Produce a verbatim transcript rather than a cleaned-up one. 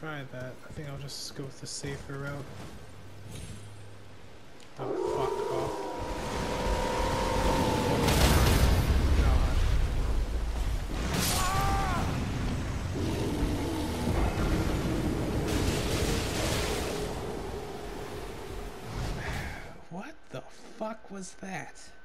try that. I think I'll just go with the safer route. Oh, fuck off. God. What the fuck was that?